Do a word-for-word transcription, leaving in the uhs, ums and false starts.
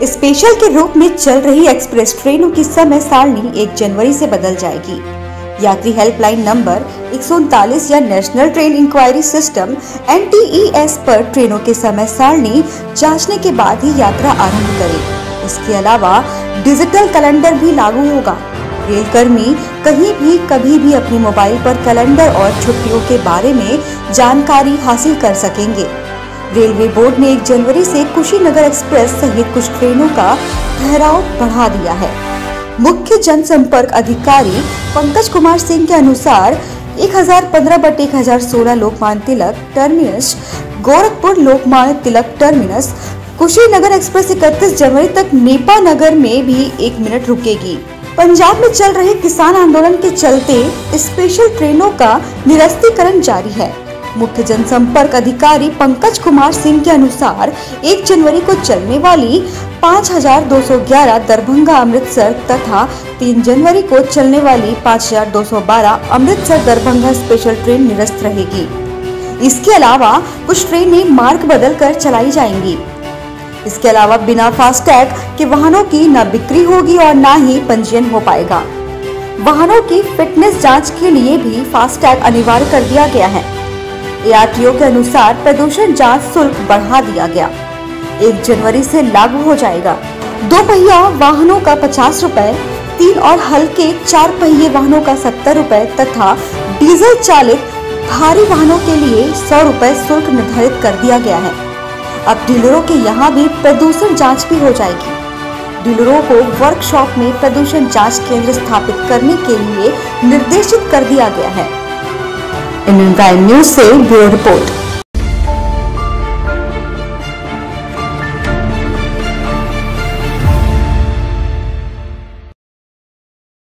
Special के रूप में चल रही एक्सप्रेस ट्रेनों की समय सारणी एक जनवरी से बदल जाएगी। यात्री हेल्पलाइन नंबर एक सौ उनतालीस या national train inquiry system N T E S पर ट्रेनों के समय सारणी जांचने के बाद ही यात्रा आरंभ करें। इसके अलावा डिजिटल कैलेंडर भी लागू होगा। रेल कर्मी कहीं भी कभी भी अपने मोबाइल पर कैलेंडर और छुट्टियों के बारे में जानकारी हासिल कर सकेंगे। रेलवे बोर्ड ने एक जनवरी से कुशीनगर एक्सप्रेस सहित कुछ ट्रेनों का ठहराव बढ़ा दिया है। मुख्य जनसंपर्क अधिकारी पंकज कुमार सिंह के अनुसार एक हजार पंद्रह बटे एक हजार सोलह Lokmanya Tilak terminus, Gorakhpur Lokmanya Tilak terminus, Kushinagar express इकतीस जनवरी तक नेपा नगर में भी एक मिनट रुकेगी। पंजाब में चल रहे किसान आंदोलन के चलते स्पेशल ट्रेनों का निरस्तीकरण जारी है। मुख्य जनसंपर्क अधिकारी पंकज कुमार सिंह के अनुसार एक जनवरी को चलने वाली पाँच हजार दो सौ ग्यारह दरभंगा अमृतसर तथा तीन जनवरी को चलने वाली पाँच हजार दो सौ बारह अमृतसर दरभंगा स्पेशल ट्रेन निरस्त रहेगी। इसके अलावा कुछ ट्रेनें मार्ग बदल कर चलाई जाएंगी। इसके अलावा बिना फास्टैग के वाहनों की न बिक्री होगी और न ही पंजीयन हो पाएगा। वाहनों की फिटनेस जांच के लिए भी फास्टैग अनिवार्य कर दिया गया है। ए आर टी ओ के अनुसार प्रदूषण जांच शुल्क बढ़ा दिया गया, एक जनवरी से लागू हो जाएगा। दो पहिया वाहनों का पचास रुपए, तीन और हल्के चार पहिए वाहनों का सत्तर रुपए तथा डीजल चालित भारी वाहनों के लिए सौ रुपए शुल्क निर्धारित कर दिया गया है। अब डीलरों के यहाँ भी प्रदूषण जांच भी हो जाएगी। डीलरों को वर्कशॉप में प्रदूषण जांच केंद्र स्थापित करने के लिए निर्देशित कर दिया गया है। इंडियन प्राइम न्यूज से ब्यूरो रिपोर्ट।